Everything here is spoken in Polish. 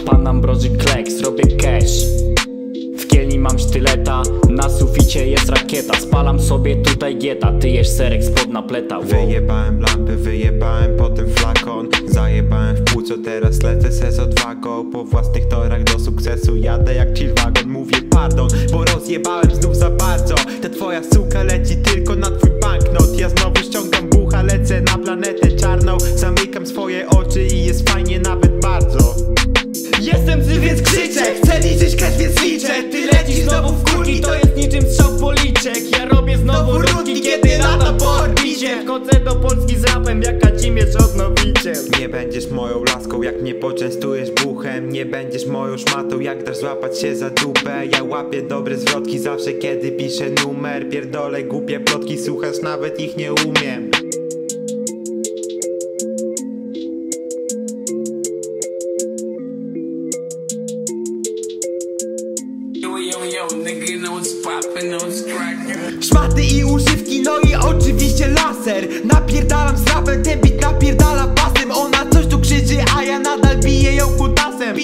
pan Ambroży Kleks, robię cash. W kielni mam sztyleta, na suficie jest rakieta. Spalam sobie tutaj gieta, ty jesz serek spod napleta. Wyjebałem lampy, wyjebałem potem flakon. Zajebałem w płuco, teraz lecę se z odwagą. Po własnych torach do sukcesu jadę jak chillwagon. Mówię pardon, bo rozjebałem znów za bardzo. Ta twoja suka leci tylko na twój banknot. Ja znowu ściągam bucha, lecę na planetę czarną. Zamykam swoje oczy i jest fajnie nawet bardzo. Jestem zły, więc krzyczę, chcę liczyć cash, więc liczę. Ty lecisz znowu w górki, to jest niczym strzał policzek. Ja robię znowu rundki, kiedy lata po orbicie. Wchodzę do Polski z rapem, jak Kazimierz odnowiciel. Nie będziesz moją laską, jak mnie poczęstujesz buchem. Nie będziesz moją szmatą, jak dasz złapać się za dupę. Ja łapię dobre zwrotki zawsze, kiedy piszę numer. Pierdolę głupie plotki, słuchasz, nawet ich nie umiem. Szmaty i używki, no i oczywiście laser. Napierdalam z rapem, ten beat napierdala basem. Ona coś tu krzyczy, a ja nadal biję ją kutasem.